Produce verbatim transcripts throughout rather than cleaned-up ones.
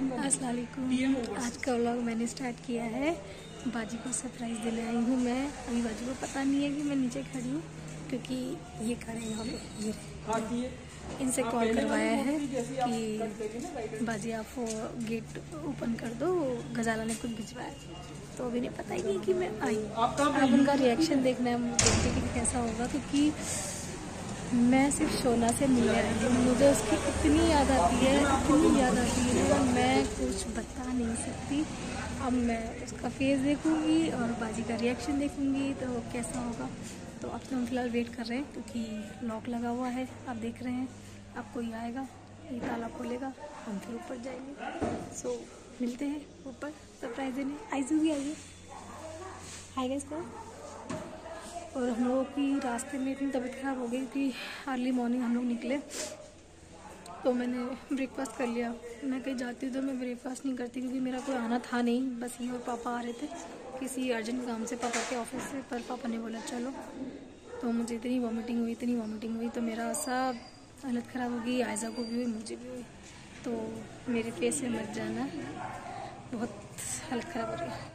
अस्सलाम वालेकुम। आज का व्लॉग मैंने स्टार्ट किया है। बाजी को सरप्राइज़ देने आई हूँ मैं। अभी बाजी को पता नहीं है कि मैं नीचे खड़ी हूँ, क्योंकि ये खड़े हैं यहाँ पे। ये इनसे कॉल करवाया है कि बाजी आप गेट ओपन कर दो, गजाला ने कुछ भिजवाया। तो अभी नहीं पता ही कि मैं आई। अब उनका रिएक्शन देखना है, देखते कि कैसा होगा, क्योंकि मैं सिर्फ शोना से मिलने आई हूँ। मुझे उसकी इतनी याद आती है, इतनी याद आती है, मैं कुछ बता नहीं सकती। अब मैं उसका फेस देखूंगी और बाजी का रिएक्शन देखूंगी तो कैसा होगा। तो अब तो हम फिलहाल वेट कर रहे हैं, क्योंकि लॉक लगा हुआ है। आप देख रहे हैं, अब कोई आएगा, ये ताला खोलेगा, हम फिर ऊपर जाएंगे। सो मिलते हैं ऊपर सरप्राइज देने। आइजू भी आइए, हाय गाइस को। और हम लोगों की रास्ते में इतनी तबीयत ख़राब हो गई कि अर्ली मॉर्निंग हम लोग निकले, तो मैंने ब्रेकफास्ट कर लिया। मैं कहीं जाती हूँ तो मैं ब्रेकफास्ट नहीं करती, क्योंकि मेरा कोई आना था नहीं, बस ये और पापा आ रहे थे किसी अर्जेंट काम से, पापा के ऑफिस से। पर पापा ने बोला चलो, तो मुझे इतनी वॉमिटिंग हुई, इतनी वॉमिटिंग हुई, तो मेरा सब हालत ख़राब हो गई। आयजा को भी हुई, मुझे भी हुई। तो मेरे फेस से मत जाना, बहुत हालत ख़राब हो रही है।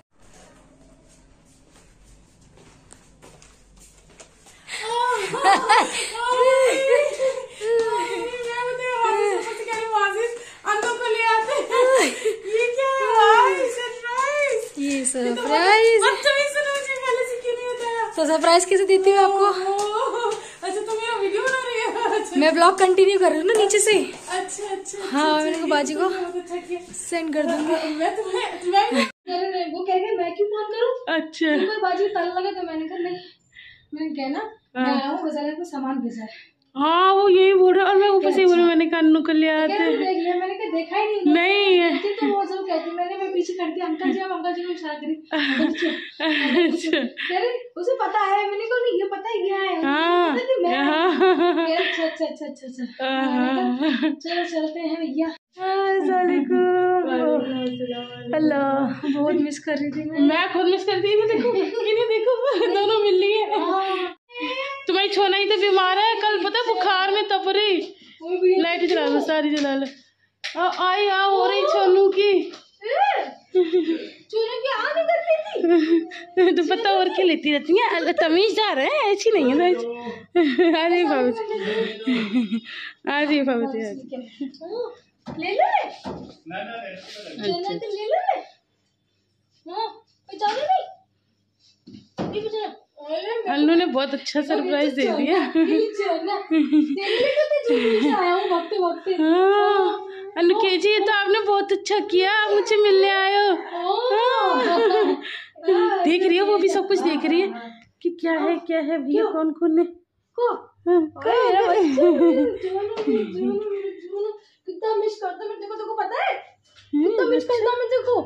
ये सरप्राइज तो सरप्राइज कैसे देती हूँ आपको? अच्छा, तुम मेरा वीडियो बना रही हो? अच्छा, मैं ब्लॉग कंटिन्यू कर रही हूँ ना नीचे से। अच्छा अच्छा। हाँ, मैंने को बाजी को सेंड कर दूंगी। मैं तुम्हें तुम्हें वो कह गए मैं क्यों फोन करूँ? अच्छा, तो बाजी ताला लगा, तो मैंने कहा नहीं, मैंने कहा ना मैं आया हूँ, गजाला को सामान भेजा है। हाँ वो यही बोल रहा, और मैं ऊपर से बोल, मैंने कहा अन्नू कर लिया आते हैं। मैंने कहा देखा ही नहीं नहीं तो वो जरूर कहती, मैंने मैं पीछे करती अंकल जी, हम अंकल जी को इशारा करी। उसे पता है, मैंने कहा नहीं ये पता ही क्या है। हाँ अच्छा अच्छा अच्छा अच्छा चलो चलते हैं भैया। हेलो, बहुत मिस कर रही थी मैं मैं खुद मिस करती हूँ। देखो इन्हें देखो, दोनों मिल रही है। तुम्हारी छोना ही तो बीमार है, कल पता बुखार में तप रही। लाइट जला लो, सारी जला लो। आई आ हो रही छोनू की। चोनू की आ नहीं करती थी तो पता और क्या लेती रहती है, तमीज़दार है, ऐसी नहीं है। आ रही बाबू, आ रही बाबू ले ले ले ले ले अन्नू ने बहुत अच्छा सरप्राइज दे दिया। हाँ अन्नू के जी, ये तो आपने बहुत अच्छा किया, मुझे मिलने आए हो। देख रही हो, वो भी सब कुछ देख रही है कि क्या है क्या है भैया, कौन कौन है। कितना मिस करता मैं, देखो देखो पता है कितना मिस करता मैं, देखो।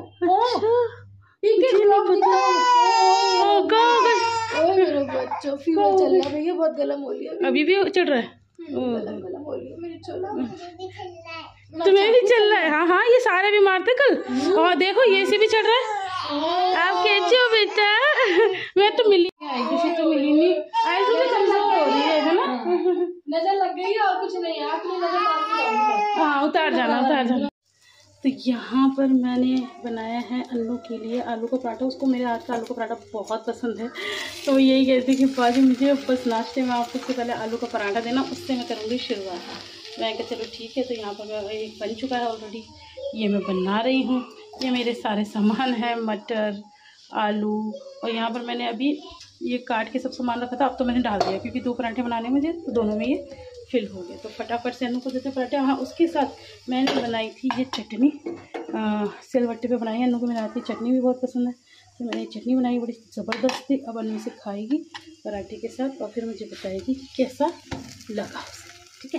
बच्चों फीवर चल रहा है भैया, बहुत गला हो लिया। अभी भी चल रहा है, गला गला हो लिया मेरे, चला तुम्हें भी चल रहा है। हाँ हाँ, ये सारे बीमार थे कल, और देखो ये से भी चल रहा है। आप कैसे हो बेटा? मैं तो मिली आई, किसी तो मिली नहीं। ऐसे भी कमजोर हो रही है ना, नजर लग गई और कुछ नहीं, आप नजर मार के। हाँ उतार जाना, उतार जाना। तो यहाँ पर मैंने बनाया है अन्नू के लिए आलू का पराठा। उसको मेरे हाथ का आलू का पराठा बहुत पसंद है, तो यही कहती कि बाजी मुझे बस नाश्ते में आप सबसे पहले आलू का पराठा देना, उससे मैं करूँगी शुरुआत। मैं कहा चलो ठीक है। तो यहाँ पर एक बन चुका है ऑलरेडी, ये मैं बना रही हूँ। ये मेरे सारे सामान हैं, मटर, आलू, और यहाँ पर मैंने अभी ये काट के सब सामान रखा था, अब तो मैंने डाल दिया, क्योंकि दो पराठे बनाने मुझे, तो दोनों में ये फिल हो गए। तो फटाफट से अन्नू को देते पराठे। हाँ, उसके साथ मैंने बनाई थी ये चटनी, सिलबट्टे पे बनाई है। अन्नू को मेरे हाथ की चटनी भी बहुत पसंद है, तो मैंने चटनी बनाई, बड़ी ज़बरदस्त थी। अब अन्नू से खाएगी पराठे के साथ, और फिर मुझे बताएगी कैसा लगा उसे, ठीक है।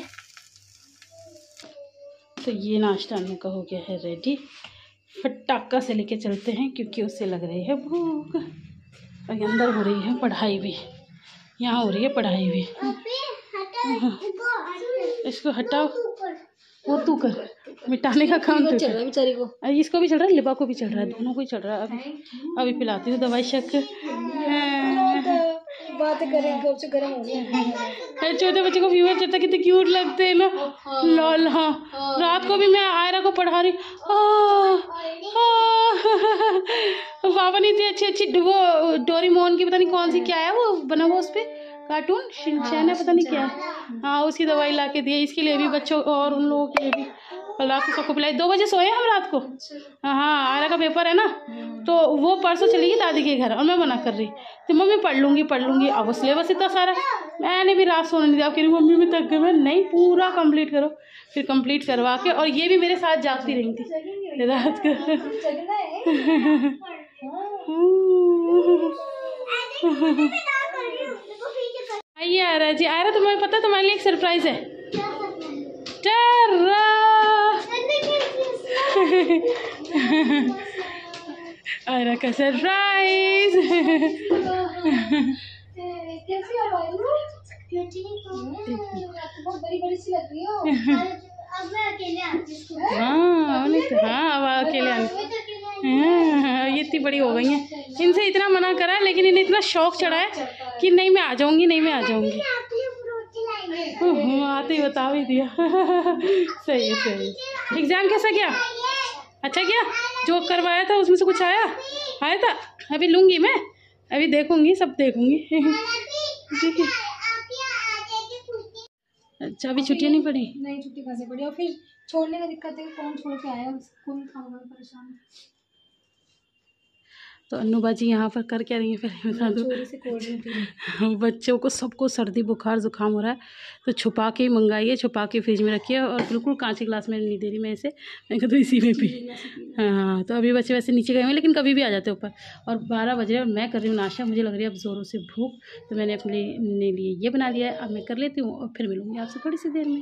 तो ये नाश्ता अन्नू का हो गया है रेडी। फटाका से लेके चलते हैं, क्योंकि उससे लग रही है भूख। और अंदर हो रही है पढ़ाई भी, यहाँ हो रही है पढ़ाई भी। इसको हटाओ, वो तू कर, मिटाने का काम तो चल रहा है बेचारी को। इसको भी चल रहा है, लिबा को भी चल रहा है, दोनों को ही चल रहा है। अभी अभी पिलाती हूँ दवाई शक। बातें करें कब से गर्म हो गया। छोटे बच्चे को फीवर चढ़ता, कितने क्यूट लगते हैं ना। लॉल। हाँ, रात को भी मैं आयरा को पढ़ा रही। पापा ने इतनी अच्छी अच्छी वो डोरेमोन की पता नहीं कौन सी क्या है वो बना हुआ उस पर कार्टून शिनचैन है पता नहीं क्या है। हाँ, उसकी दवाई ला के दी इसके लिए भी बच्चों और उन लोगों के लिए भी। कल रात को सबको पिलाई। दो बजे सोए हम रात को। हाँ, आयरा का पेपर है ना, तो वो परसों चली गई दादी के घर और मैं मना कर रही तो मम्मी पढ़ लूँगी पढ़ लूँगी। अब वो सिलेबस इतना सारा, मैंने भी रात सोने नहीं दिया। अब कह रही मम्मी मैं थक गई। मैं नहीं, पूरा कंप्लीट करो। फिर कंप्लीट करवा के, और ये भी मेरे साथ जागती रही थी रात को। आइए आयरा जी, आयरा तुम्हें पता है तुम्हारे लिए एक सरप्राइज है। आयरा का सरप्राइज। कैसी हो बहुत बड़ी बड़ी सी लग रही हो। अब मैं अकेले आती हूँ। हाँ तो हाँ, अब अकेले आने। हाँ, ये इतनी बड़ी हो गई हैं। इनसे इतना मना करा है लेकिन इन्हें इतना शौक चढ़ा है कि नहीं मैं आ जाऊंगी, नहीं मैं आ जाऊंगी। आते ही बता भी दिया। सही है सही है। एग्जाम कैसा गया? अच्छा गया? जो करवाया था उसमें से कुछ आया आया था? अभी लूँगी मैं, अभी देखूँगी, सब देखूँगी। ठीक है। अच्छा, अभी छुट्टियाँ नहीं पड़ी? नहीं, छुट्टी कैसे पड़ी। और फिर छोड़ने का दिक्कत है, कौन छोड़ के आया, स्कूल में खाना परेशान। तो अन्नू बाजी यहाँ पर कर क्या रही है फिर बता दो। बच्चों को सबको सर्दी बुखार जुकाम हो रहा है तो छुपा के ही मंगाइए, छुपा के फ्रिज में रखिए और बिल्कुल कांच के गिलास में नहीं दे रही मैं इसे। मैं कहता तो इसी में पी। हाँ, तो अभी बच्चे वैसे नीचे गए हुए लेकिन कभी भी आ जाते ऊपर। और बारह बज रहे और मैं कर रही हूँ नाश्ता। मुझे लग रही है अब ज़ोरों से भूख, तो मैंने अपने लिए ये बना लिया है। अब मैं कर लेती हूँ और फिर मिलूँगी आपसे थोड़ी सी देर में।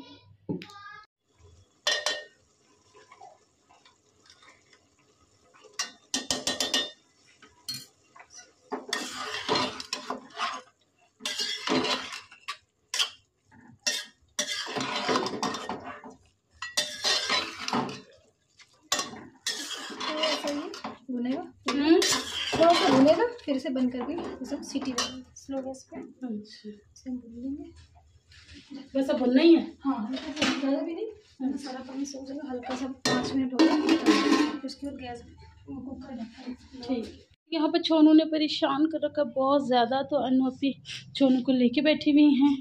भुनेगा थोड़ा सा भुनेगा, फिर से बंद करके इसे सीटी स्लो गैस पे। अच्छा, भून लेंगे बस अब भुनना ही है। हाँ, ज़्यादा भी नहीं, सारा पानी सूख जाएगा। हल्का सा पाँच मिनट हो गया, उसके बाद गैस कुकर ढक्कन। ठीक। यहाँ पर छोनू ने परेशान कर रखा बहुत ज़्यादा, तो अन्नू अपनी छोनू को लेके बैठी हुई हैं।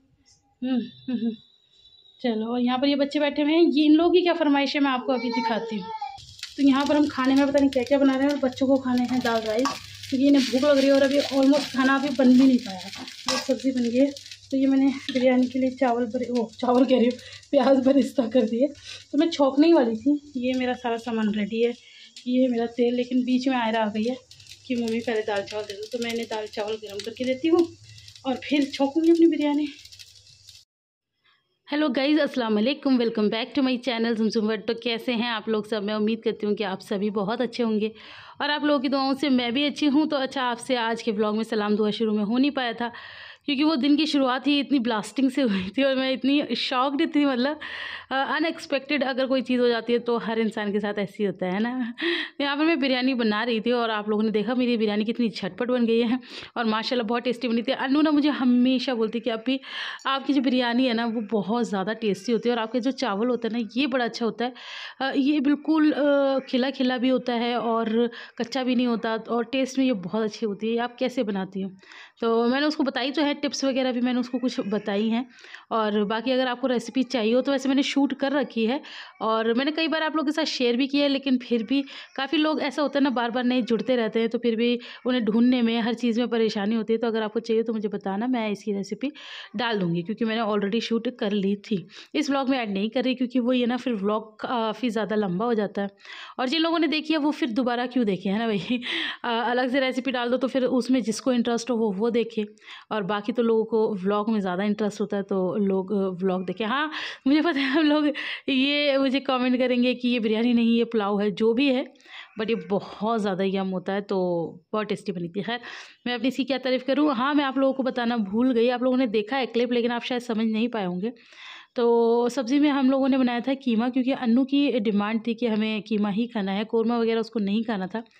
चलो, और यहाँ पर ये बच्चे बैठे हुए हैं। ये इन लोगों की क्या फरमाइश है मैं आपको अभी दिखाती हूँ। तो यहाँ पर हम खाने में पता नहीं क्या क्या बना रहे हैं और बच्चों को खाने हैं दाल राइस, क्योंकि इन्हें भूख लग रही है और अभी ऑलमोस्ट खाना अभी बन भी नहीं पाया। और सब्ज़ी बन गई है, तो ये मैंने बिरयानी के लिए चावल भरे, वो चावल कह रही हूँ, प्याज बरिस्ता कर दिए। तो मैं छौंकने वाली थी। ये मेरा सारा सामान रेडी है, ये मेरा तेल, लेकिन बीच में आयरा आ गई है कि मम्मी पहले दाल चावल दे दो। तो मैंने दाल चावल गर्म करके देती हूँ और फिर छौंकूँगी अपनी बिरयानी। हेलो गाइज़, अस्सलाम वालेकुम, welcome back to my channel Jhumjhum world. तो कैसे हैं आप लोग सब? मैं उम्मीद करती हूँ कि आप सभी बहुत अच्छे होंगे और आप लोगों की दुआओं से मैं भी अच्छी हूँ। तो अच्छा, आपसे आज के ब्लॉग में सलाम दुआ शुरू में हो नहीं पाया था क्योंकि वो दिन की शुरुआत ही इतनी ब्लास्टिंग से हुई थी और मैं इतनी शॉक्ड थी। मतलब अनएक्सपेक्टेड अगर कोई चीज़ हो जाती है तो हर इंसान के साथ ऐसे ही होता है ना। यहाँ पर मैं बिरयानी बना रही थी और आप लोगों ने देखा मेरी बिरयानी कितनी झटपट बन गई है और माशाल्लाह बहुत टेस्टी बनी थी। अन्नू ना मुझे हमेशा बोलती कि अभी आपकी जो बिरयानी है ना वो बहुत ज़्यादा टेस्टी होती है और आपके जो चावल होता है ना ये बड़ा अच्छा होता है। ये बिल्कुल खिला खिला भी होता है और कच्चा भी नहीं होता और टेस्ट में ये बहुत अच्छी होती है। आप कैसे बनाती हो? तो मैंने उसको बताई तो है, टिप्स वगैरह भी मैंने उसको कुछ बताई हैं। और बाकी अगर आपको रेसिपी चाहिए हो तो वैसे मैंने शूट कर रखी है और मैंने कई बार आप लोगों के साथ शेयर भी किया है, लेकिन फिर भी काफ़ी लोग ऐसा होता है ना बार बार नहीं जुड़ते रहते हैं, तो फिर भी उन्हें ढूंढने में हर चीज़ में परेशानी होती है। तो अगर आपको चाहिए तो मुझे बताना, मैं इसकी रेसिपी डाल दूँगी क्योंकि मैंने ऑलरेडी शूट कर ली थी। इस व्लॉग में ऐड नहीं कर रही क्योंकि वो ये ना फिर व्लॉग काफ़ी ज़्यादा लंबा हो जाता है और जिन लोगों ने देखी है वो फिर दोबारा क्यों देखे, है ना भाई। अलग से रेसिपी डाल दो तो फिर उसमें जिसको इंटरेस्ट हो वो वो देखे और बाकी तो लोगों को व्लॉग में ज़्यादा इंटरेस्ट होता है तो लोग व्लॉग देखें। हाँ, मुझे पता है हम लोग ये मुझे कमेंट करेंगे कि ये बिरयानी नहीं ये पुलाव है, जो भी है, बट ये बहुत ज़्यादा यम होता है, तो बहुत टेस्टी बनी थी। खैर, मैं अपनी इसकी क्या तारीफ़ करूँ। हाँ, मैं आप लोगों को बताना भूल गई, आप लोगों ने देखा है क्लिप लेकिन आप शायद समझ नहीं पाए होंगे। तो सब्ज़ी में हम लोगों ने बनाया था कीमा, क्योंकि अन्नू की डिमांड थी कि हमें कीमा ही खाना है, कोरमा वगैरह उसको नहीं खाना था।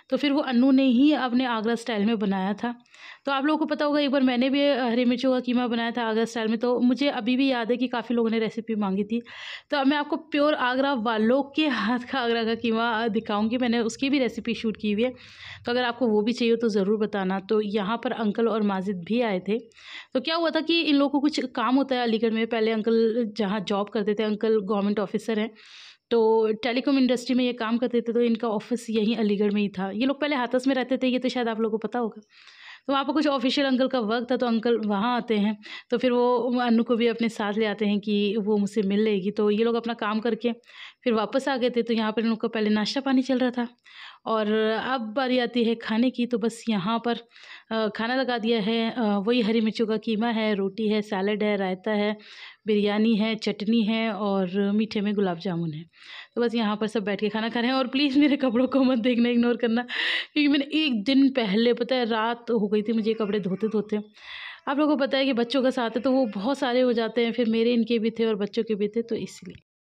तो फिर वो अन्नू ने ही अपने आगरा स्टाइल में बनाया था। तो आप लोगों को पता होगा एक बार मैंने भी हरी मिर्चों का कीमा बनाया था आगरा स्टाइल में, तो मुझे अभी भी याद है कि काफ़ी लोगों ने रेसिपी मांगी थी। तो अब मैं आपको प्योर आगरा वालों के हाथ का आगरा का कीमा दिखाऊंगी, मैंने उसकी भी रेसिपी शूट की हुई है, तो अगर आपको वो भी चाहिए तो ज़रूर बताना। तो यहाँ पर अंकल और माजिद भी आए थे। तो क्या हुआ था कि इन लोगों को कुछ काम होता है अलीगढ़ में। पहले अंकल जहाँ जॉब करते थे, अंकल गवर्नमेंट ऑफिसर हैं, तो टेलीकॉम इंडस्ट्री में ये काम करते थे, तो इनका ऑफिस यहीं अलीगढ़ में ही था। ये लोग पहले हाथरस में रहते थे, ये तो शायद आप लोगों को पता होगा। तो वहाँ पर कुछ ऑफिशियल अंकल का वर्क था, तो अंकल वहाँ आते हैं, तो फिर वो अन्नू को भी अपने साथ ले आते हैं कि वो मुझसे मिल लेगी। तो ये लोग अपना काम करके फिर वापस आ गए थे। तो यहाँ पर इन लोग का पहले नाश्ता पानी चल रहा था और अब बारी आती है खाने की। तो बस यहाँ पर खाना लगा दिया है, वही हरी मिर्चों का कीमा है, रोटी है, सैलड है, रायता है, बिरयानी है, चटनी है और मीठे में गुलाब जामुन है। तो बस यहाँ पर सब बैठ के खाना खा रहे हैं। और प्लीज़ मेरे कपड़ों को मत देखना, इग्नोर करना, क्योंकि मैंने एक दिन पहले, पता है, रात हो गई थी मुझे कपड़े धोते धोते। आप लोगों को पता है कि बच्चों का साथ है तो वो बहुत सारे हो जाते हैं, फिर मेरे इनके भी थे और बच्चों के भी थे, तो इसलिए